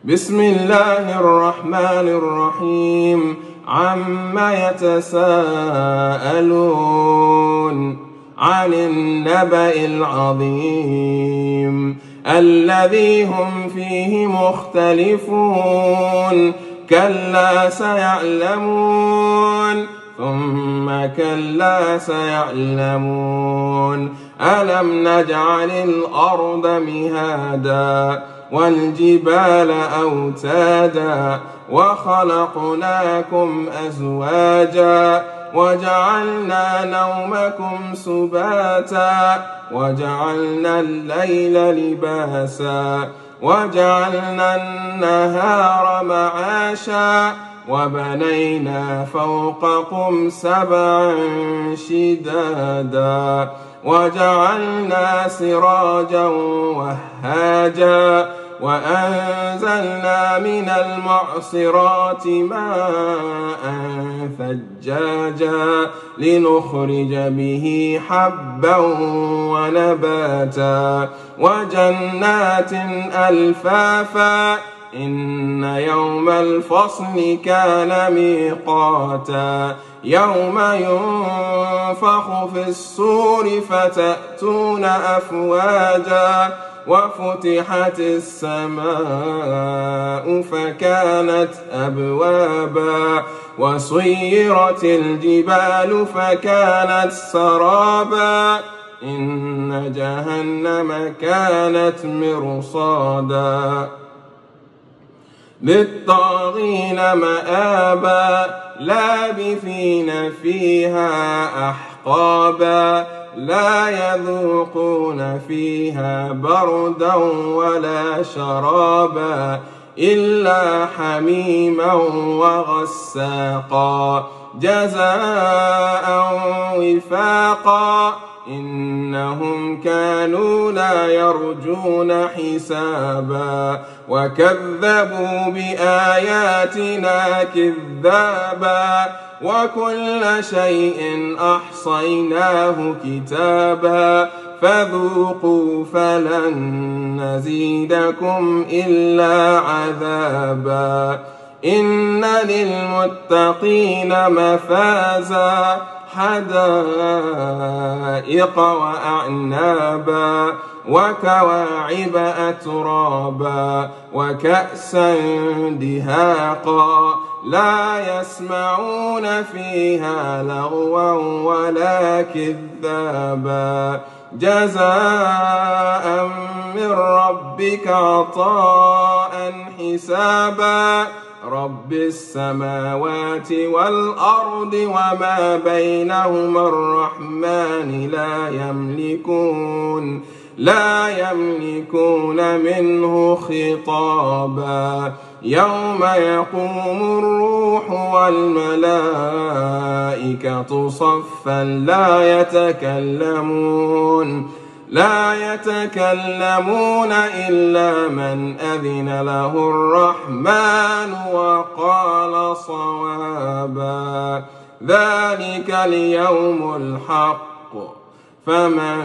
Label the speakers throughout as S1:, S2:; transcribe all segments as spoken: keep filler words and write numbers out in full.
S1: بسم الله الرحمن الرحيم. عما يتساءلون عن النبأ العظيم الذي هم فيه مختلفون كلا سيعلمون ثم كلا سيعلمون ألم نجعل الأرض مهادا والجبال أوتادا وخلقناكم أزواجا وجعلنا نومكم سباتا وجعلنا الليل لباسا وجعلنا النهار معاشا وبنينا فوقكم سبعا شدادا وجعلنا سراجا وهاجا وأنزلنا من المعصرات ماء ثجاجا لنخرج به حبا ونباتا وجنات ألفافا إن يوم الفصل كان ميقاتا يوم ينفخ في الصور فتأتون أفواجا وفتحت السماء فكانت أبوابا وسيرت الجبال فكانت سرابا إن جهنم كانت مرصادا للطاغين مآبا لابثين فيها أحقابا لا يذوقون فيها بردا ولا شرابا إلا حميما وغساقا جزاء وفاقا إنهم كانوا لا يرجون حسابا وكذبوا بآياتنا كذابا وكل شيء أحصيناه كتابا فذوقوا فلن نزيدكم إلا عذابا إن للمتقين مفازا حدائق وأعنابا وكواعب أترابا وكأسا دهاقا لا يسمعون فيها لغوا ولا كذابا جزاء من ربك عطاء حسابا رب السماوات والأرض وما بينهما الرحمن لا يملكون لا يملكون منه خطابا يوم يقوم الروح والملائكة صفا لا يتكلمون لا يتكلمون إلا من أذن له الرحمن وقال صوابا ذلك اليوم الحق فمن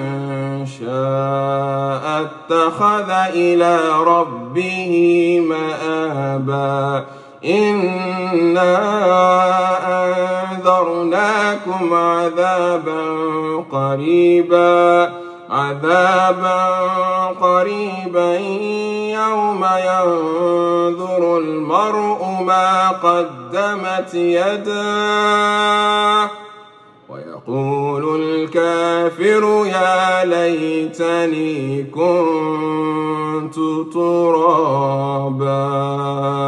S1: شاء اتخذ إلى ربه مآبا إنا أنذرناكم عذابا قريبا عذابا قريبا يوم ينظر المرء ما قدمت يداه ويقول الكافر يا ليتني كنت ترابا.